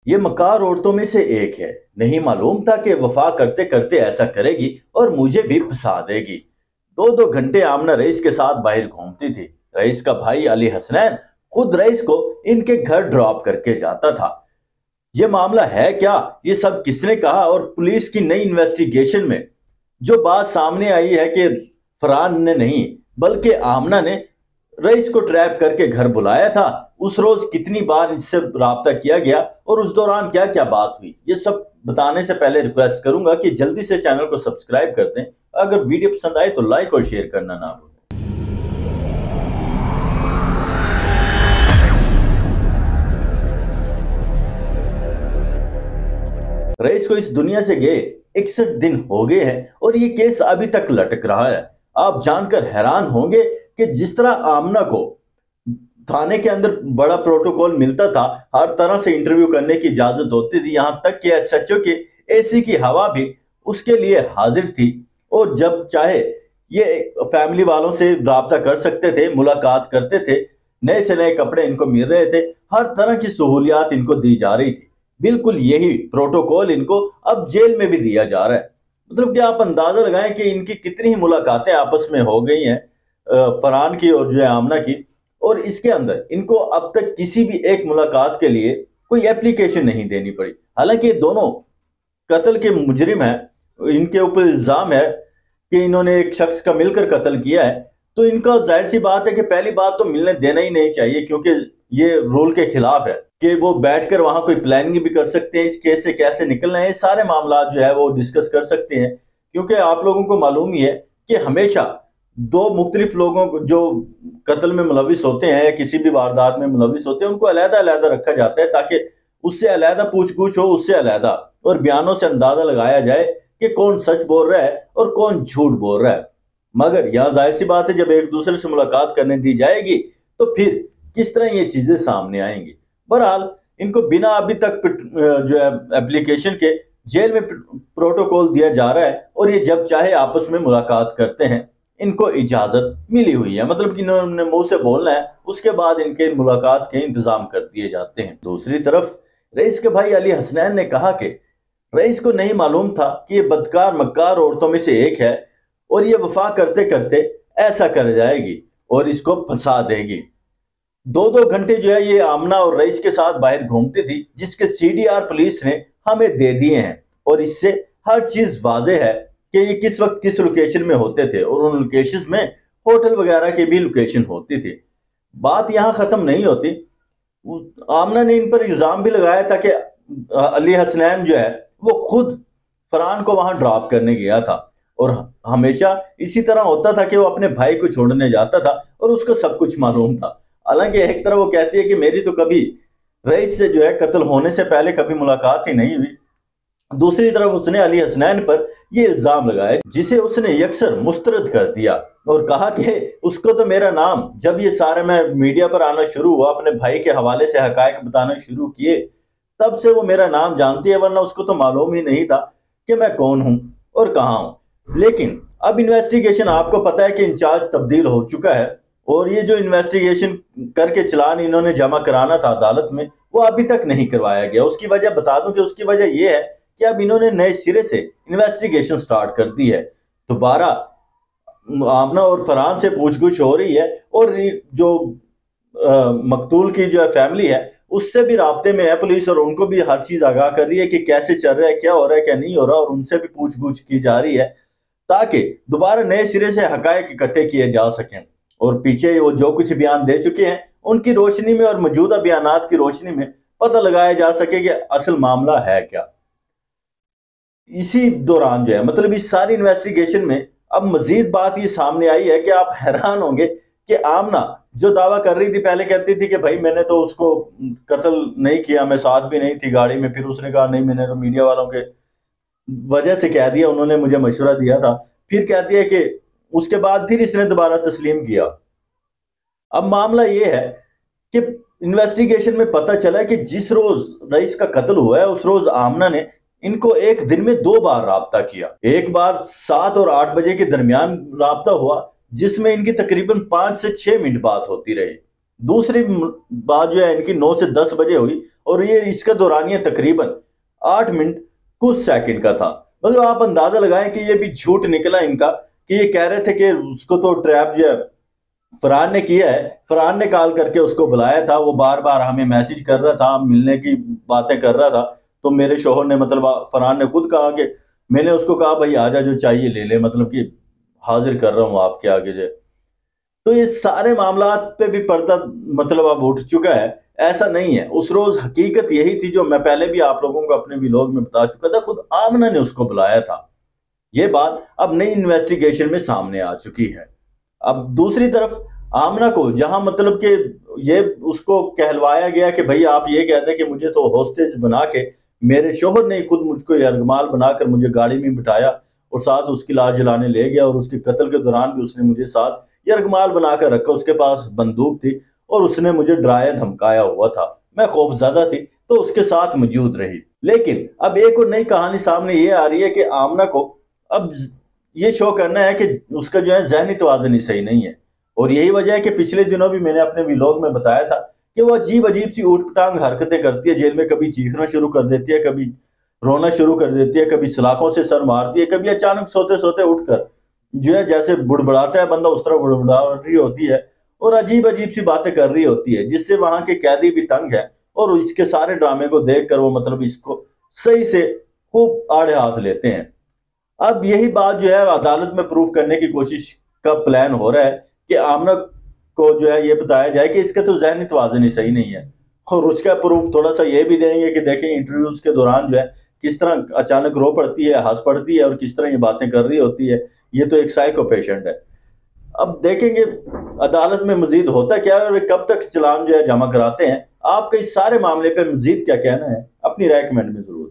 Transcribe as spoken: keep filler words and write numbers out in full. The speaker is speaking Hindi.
ये मकार औरतों में से एक है। नहीं मालूम था कि वफा करते करते ऐसा करेगी और मुझे भी फंसा देगी। दो दो घंटे आमना रईस के साथ बाहर घूमती थी। रईस का भाई अली हसनैन खुद रईस को इनके घर ड्रॉप करके जाता था। ये मामला है क्या, ये सब किसने कहा? और पुलिस की नई इन्वेस्टिगेशन में जो बात सामने आई है कि फरहान ने नहीं बल्कि आमना ने रईस को ट्रैप करके घर बुलाया था। उस रोज कितनी बार इससे राब्ता किया गया और उस दौरान क्या क्या बात हुई, ये सब बताने से पहले रिक्वेस्ट करूंगा कि जल्दी से चैनल को सब्सक्राइब कर दें। अगर वीडियो पसंद आए तो लाइक और शेयर करना ना भूलें। रईस को इस दुनिया से गए इकसठ दिन हो गए हैं और ये केस अभी तक लटक रहा है। आप जानकर हैरान होंगे कि जिस तरह आमना को थाने के अंदर बड़ा प्रोटोकॉल मिलता था, हर तरह से इंटरव्यू करने की इजाजत होती थी, यहां तक कि एसएचओ के एसी की हवा भी उसके लिए हाजिर थी और जब चाहे ये फैमिली वालों से राब्ता कर सकते थे, मुलाकात करते थे, नए से नए कपड़े इनको मिल रहे थे, हर तरह की सहूलियात इनको दी जा रही थी। बिल्कुल यही प्रोटोकॉल इनको अब जेल में भी दिया जा रहा है। मतलब कि आप अंदाजा लगाएं कि इनकी कितनी ही मुलाकातें आपस में हो गई हैं, फरहान की और जो है आमना की, और इसके अंदर इनको अब तक किसी भी एक मुलाकात के लिए कोई एप्लीकेशन नहीं देनी पड़ी। हालांकि ये दोनों कत्ल के मुजरिम हैं, इनके ऊपर इल्जाम है कि इन्होंने एक शख्स का मिलकर कत्ल किया है, तो इनका जाहिर सी बात है कि पहली बात तो मिलने देना ही नहीं चाहिए, क्योंकि ये रूल के खिलाफ है कि वो बैठकर वहां कोई प्लानिंग भी कर सकते हैं, इस केस से कैसे निकलना है, सारे मामला जो है वो डिस्कस कर सकते हैं। क्योंकि आप लोगों को मालूम ही है कि हमेशा दो मुख्तलिफ लोगों को जो कत्ल में मुलविस होते हैं या किसी भी वारदात में मुलविस होते हैं, उनको अलहदा अलहदा रखा जाता है ताकि उससे अलहदा पूछ-गुछ हो, उससे अलहदा, और बयानों से अंदाजा लगाया जाए कि कौन सच बोल रहा है और कौन झूठ बोल रहा है। मगर यहाँ जाहिर सी बात है, जब एक दूसरे से मुलाकात करने दी जाएगी तो फिर किस तरह ये चीजें सामने आएंगी। बहरहाल इनको बिना अभी तक जो है एप्लीकेशन के जेल में प्रोटोकॉल दिया जा रहा है और ये जब चाहे आपस में मुलाकात करते हैं, इनको इजाजत मिली हुई है। मतलब कि इन्होंने मुंह से बोलना है, उसके बाद इनके मुलाकात के इंतजाम कर दिए जाते हैं। दूसरी तरफ रईस के भाई अली हसनैन ने कहा कि रईस को नहीं मालूम था कि ये बदकार मक्कार औरतों में से एक है और ये वफा करते करते ऐसा कर जाएगी और इसको फंसा देगी। दो दो घंटे जो है ये आमना और रईस के साथ बाहर घूमती थी, जिसके सीडीआर पुलिस ने हमें दे दिए हैं और इससे हर चीज वाज़ेह है कि ये किस वक्त किस लोकेशन में होते थे और उन लोकेशन में होटल वगैरह की भी लोकेशन होती थी। बात यहाँ खत्म नहीं होती। आमना ने इन पर इल्जाम भी लगाया था कि अली हसनैन जो है वो खुद फरहान को वहां ड्रॉप करने गया था और हमेशा इसी तरह होता था कि वो अपने भाई को छोड़ने जाता था और उसको सब कुछ मालूम था। हालांकि एक तरह वो कहती है कि मेरी तो कभी रईस से जो है कत्ल होने से पहले कभी मुलाकात ही नहीं हुई। दूसरी तरफ उसने अली हसनैन पर यह इल्जाम लगाया, जिसे उसने यकसर मुस्तरद कर दिया और कहा कि उसको तो मेरा नाम, जब ये सारे मैं मीडिया पर आना शुरू हुआ, अपने भाई के हवाले से हकायक बताना शुरू किए, तब से वो मेरा नाम जानती है, वरना उसको तो मालूम ही नहीं था कि मैं कौन हूं और कहां हूं। लेकिन अब इन्वेस्टिगेशन, आपको पता है कि इंचार्ज तब्दील हो चुका है और ये जो इन्वेस्टिगेशन करके चलान इन्होंने जमा कराना था अदालत में, वो अभी तक नहीं करवाया गया। उसकी वजह बता दूं कि उसकी वजह यह है कि अब इन्होंने नए सिरे से इन्वेस्टिगेशन स्टार्ट कर दी है। दोबारा आमना और फरहान से पूछगुछ हो रही है और जो आ, मकतूल की जो फैमिली है उससे भी राब्ते में है पुलिस और उनको भी हर चीज आगाह कर रही है कि कैसे चल रहा है, क्या हो रहा है, क्या नहीं हो रहा, और उनसे भी पूछगुछ की जा रही है ताकि दोबारा नए सिरे से हकायक इकट्ठे किए जा सकें और पीछे वो जो कुछ बयान दे चुके हैं उनकी रोशनी में और मौजूदा बयानात की रोशनी में पता लगाया जा सके कि असल मामला है क्या। इसी दौरान जो है, मतलब इस सारी इन्वेस्टिगेशन में अब मजीद बात ये सामने आई है कि आप हैरान होंगे कि आमना जो दावा कर रही थी, पहले कहती थी कि भाई मैंने तो उसको कत्ल नहीं किया, मैं साथ भी नहीं थी गाड़ी में, फिर उसने कहा नहीं मैंने तो मीडिया वालों के वजह से कह दिया, उन्होंने मुझे मशवरा दिया था। फिर कहती है कि उसके बाद फिर इसने दोबारा तस्लीम किया। अब मामला ये है कि इन्वेस्टिगेशन में पता चला कि जिस रोज रईस का कत्ल हुआ है उस रोज आमना ने इनको एक दिन में दो बार राब्ता किया। एक बार सात और आठ बजे के दरमियान राब्ता हुआ जिसमें इनकी तकरीबन पांच से छह मिनट बात होती रही। दूसरी बात जो है इनकी नौ से दस बजे हुई और ये इसका दौरानिया तकरीबन आठ मिनट कुछ सेकंड का था। मतलब आप अंदाजा लगाएं कि ये भी झूठ निकला इनका, कि ये कह रहे थे कि उसको तो ट्रैप जो है फरहान ने किया है। फरहान ने कॉल करके उसको बुलाया था, वो बार बार हमें मैसेज कर रहा था, मिलने की बातें कर रहा था। तो मेरे शोहर ने, मतलब फरहान ने खुद कहा कि मैंने उसको कहा भाई आजा, जो चाहिए ले ले, मतलब कि हाजिर कर रहा हूँ आपके आगे जो। तो ये सारे मामला पे भी पर्दा मतलब अब उठ चुका है। ऐसा नहीं है, उस रोज हकीकत यही थी जो मैं पहले भी आप लोगों को अपने व्लॉग में बता चुका था, खुद आमना ने उसको बुलाया था। ये बात अब नई इन्वेस्टिगेशन में सामने आ चुकी है। अब दूसरी तरफ आमना को जहां मतलब कि ये उसको कहलवाया गया कि भाई आप ये कहते हैं कि मुझे तो होस्टेज बना के मेरे शोहर ने खुद मुझको यरगमाल बनाकर मुझे गाड़ी में बिठाया और साथ उसकी लाश जलाने ले गया, और उसके कत्ल के दौरान भी उसने मुझे साथ यरगमाल बनाकर रखा, उसके पास बंदूक थी और उसने मुझे डराया धमकाया हुआ था, मैं खौफजदा थी तो उसके साथ मौजूद रही। लेकिन अब एक और नई कहानी सामने ये आ रही है कि आमना को अब ये शो करना है कि उसका जो है जहनी तवाज़ुन ही सही नहीं है। और यही वजह है कि पिछले दिनों भी मैंने अपने व्लॉग में बताया था कि वो अजीब अजीब सी ऊट पटांग हरकतें करती है जेल में। कभी चीखना शुरू कर देती है, कभी रोना शुरू कर देती है, कभी सलाखों से सर मारती है, कभी अचानक सोते सोते उठकर जो है जैसे बुड़बुड़ाता है बंदा उस तरह बुड़बुड़ा रही होती है और अजीब अजीब सी बातें कर रही होती है, जिससे वहां के कैदी भी तंग है और इसके सारे ड्रामे को देखकर वो मतलब इसको सही से खूब आड़े हाथ लेते हैं। अब यही बात जो है अदालत में प्रूफ करने की कोशिश का प्लान हो रहा है कि आमना को जो है ये बताया जाए कि इसका तो जहनी तवाज़ुन ही सही नहीं है। और उसका प्रूफ थोड़ा सा ये भी देंगे कि देखें इंटरव्यूज के दौरान जो है किस तरह अचानक रो पड़ती है, हंस पड़ती है और किस तरह ये बातें कर रही होती है। ये तो एक साइको पेशेंट है। अब देखेंगे अदालत में मजीद होता क्या है और कब तक चालान जो है जमा कराते हैं। आपके इस सारे मामले पे मजीद क्या कहना है, अपनी राय कमेंट में जरूर